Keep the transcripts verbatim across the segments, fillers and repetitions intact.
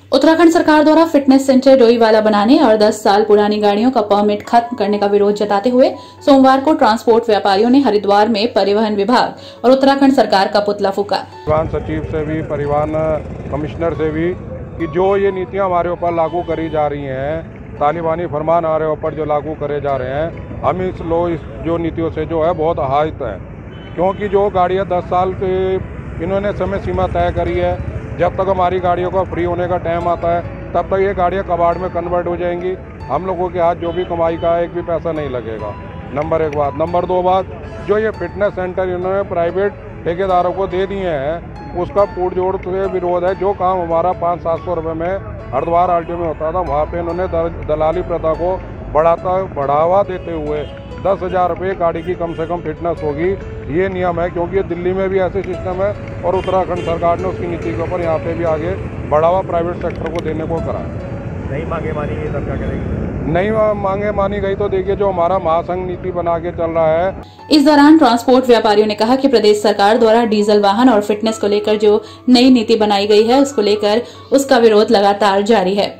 उत्तराखंड सरकार द्वारा fitness centre Doiwala बनाने और दस साल पुरानी गाड़ियों का परमिट खत्म करने का विरोध जताते हुए सोमवार को ट्रांसपोर्ट व्यापारियों ने हरिद्वार में परिवहन विभाग और उत्तराखंड सरकार का पुतला फूका। परिवहन सचिव से भी, परिवहन कमिश्नर से भी कि जो ये नीतियां हमारे ऊपर लागू करी जा रही हैं, तालिबानी फरमान हमारे ऊपर जो लागू करे जा रहे हैं, हम इस लो इस जो नीतियों से जो है बहुत आहत हैं, क्योंकि जो गाड़ियाँ दस साल के इन्होंने समय सीमा तय करी है। जब तक हमारी गाड़ियों का फ्री होने का टाइम आता है तब तक ये गाड़ियाँ कबाड़ में कन्वर्ट हो जाएंगी। हम लोगों के हाथ जो भी कमाई का एक भी पैसा नहीं लगेगा। नंबर एक बात। नंबर दो बात, जो ये फिटनेस सेंटर इन्होंने प्राइवेट ठेकेदारों को दे दिए हैं, उसका पुरजोर से विरोध है। जो काम हमारा पाँच सात सौ रुपये में हरिद्वार आर टी ओ में होता था, वहाँ पे इन्होंने दलाली प्रथा को बढ़ाता बढ़ावा देते हुए दस हज़ार रुपये गाड़ी की कम से कम फिटनेस होगी, ये नियम है। क्योंकि दिल्ली में भी ऐसे सिस्टम है और उत्तराखंड सरकार ने उसकी नीति के ऊपर यहाँ पे भी आगे बढ़ावा प्राइवेट सेक्टर को देने को करा है। नहीं मांगे मानी गई तब क्या करेंगे? नहीं मांगे मानी गई तो देखिए जो हमारा महासंघ नीति बना के चल रहा है। इस दौरान ट्रांसपोर्ट व्यापारियों ने कहा कि प्रदेश सरकार द्वारा डीजल वाहन और फिटनेस को लेकर जो नई नीति बनाई गई है, उसको लेकर उसका विरोध लगातार जारी है।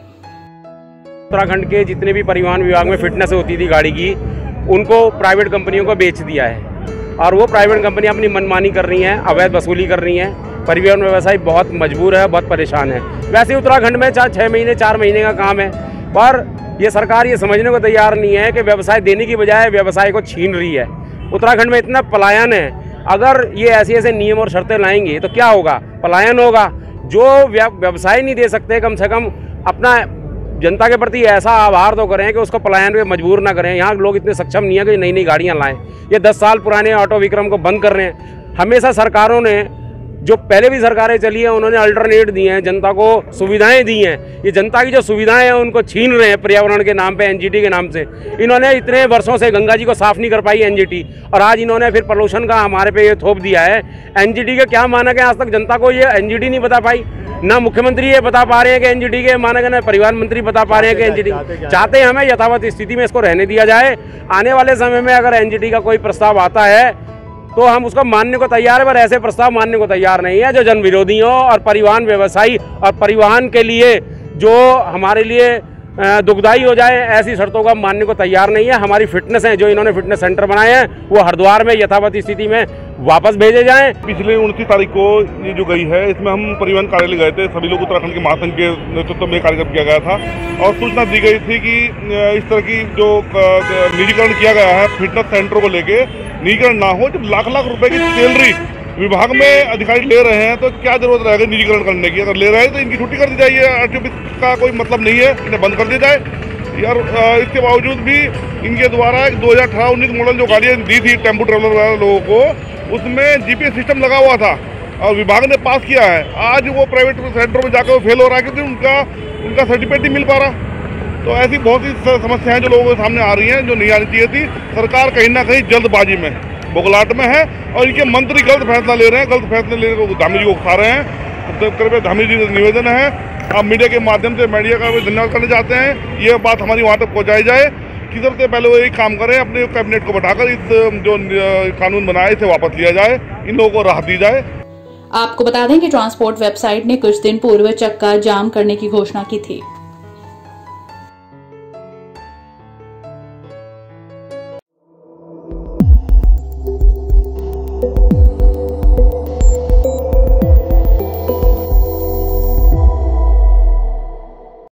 उत्तराखंड के जितने भी परिवहन विभाग में फिटनेस होती थी गाड़ी की, उनको प्राइवेट कंपनियों को बेच दिया है और वो प्राइवेट कंपनियां अपनी मनमानी कर रही हैं, अवैध वसूली कर रही हैं। परिवहन व्यवसायी बहुत मजबूर है, बहुत परेशान है। वैसे उत्तराखंड में चार छः महीने चार महीने का काम है, पर ये सरकार ये समझने को तैयार नहीं है कि व्यवसाय देने की बजाय व्यवसाय को छीन रही है। उत्तराखंड में इतना पलायन है, अगर ये ऐसे ऐसे नियम और शर्तें लाएंगे तो क्या होगा? पलायन होगा। जो व्यवसाय नहीं दे सकते, कम से कम अपना जनता के प्रति ऐसा आभार तो करें कि उसको पलायन में मजबूर ना करें। यहाँ लोग इतने सक्षम नहीं है कि नई नई गाड़ियाँ लाएं। ये दस साल पुराने ऑटो विक्रम को बंद कर रहे हैं। हमेशा सरकारों ने, जो पहले भी सरकारें चली हैं, उन्होंने अल्टरनेट दिए हैं, जनता को सुविधाएं दी हैं। ये जनता की जो सुविधाएं हैं उनको छीन रहे हैं पर्यावरण के नाम पे, एनजीटी के नाम से। इन्होंने इतने वर्षों से गंगा जी को साफ नहीं कर पाई एनजीटी, और आज इन्होंने फिर प्रदूषण का हमारे पे ये थोप दिया है। एनजीटी के क्या मानक है, आज तक जनता को ये एनजीटी नहीं बता पाई। ना मुख्यमंत्री ये बता पा रहे हैं कि एनजीटी के मानक है, ना परिवहन मंत्री बता पा रहे हैं कि एनजीटी चाहते हैं हमें यथावत स्थिति में इसको रहने दिया जाए। आने वाले समय में अगर एनजीटी का कोई प्रस्ताव आता है तो हम उसको मानने को तैयार है, पर ऐसे प्रस्ताव मानने को तैयार नहीं है जो जन विरोधी हो और परिवहन व्यवसायी और परिवहन के लिए जो हमारे लिए दुखदायी हो जाए, ऐसी शर्तों का मानने को तैयार नहीं है। हमारी फिटनेस है, जो इन्होंने फिटनेस सेंटर बनाए हैं, वो हरिद्वार में यथावत स्थिति में वापस भेजे जाएं। पिछले उनतीस तारीख को ये जो गई है, इसमें हम परिवहन कार्यालय गए थे। सभी लोग उत्तराखंड के महासंघ के नेतृत्व में कार्यक्रम किया गया था और सूचना दी गई थी कि इस तरह की जो निजीकरण किया गया है फिटनेस सेंटर को लेके, निजीकरण ना हो। जब लाख लाख रुपए की सैलरी विभाग में अधिकारी ले रहे हैं तो क्या जरूरत रहेगी निजीकरण करने की? अगर ले रहे हैं तो इनकी छुट्टी कर दी जाए। आरटीओ का कोई मतलब नहीं है, इन्हें बंद कर दिया जाए। यार इसके बावजूद भी इनके द्वारा दो हज़ार अठारह उन्नीस मॉडल जो गाड़ियाँ दी थी टेम्पो ट्रेवलर वाले लोगों को, उसमें जीपीएस सिस्टम लगा हुआ था और विभाग ने पास किया है। आज वो प्राइवेट सेंटर में जाकर वो फेल हो रहा है क्योंकि उनका उनका सर्टिफिकेट नहीं मिल पा रहा। तो ऐसी बहुत सी समस्याएं जो लोगों के सामने आ रही हैं, जो नहीं आनी चाहिए थी। सरकार कहीं ना कहीं जल्दबाजी में, बुगलाट में है और इनके मंत्री गलत फैसला ले रहे हैं। गलत फैसले लेने को धामी जी को उठा रहे हैं। तो कृपया धामी जी का निवेदन है, आप मीडिया के माध्यम से मीडिया का भी धन्यवाद करना चाहते हैं। ये बात हमारी वहाँ तक पहुँचाई जाए कि सबसे पहले वो एक काम करें, अपने कैबिनेट को बैठाकर इस जो कानून बनाए इसे वापस लिया जाए, इन लोगों को राहत दी जाए। आपको बता दें कि ट्रांसपोर्ट वेबसाइट ने कुछ दिन पूर्व चक्का जाम करने की घोषणा की थी।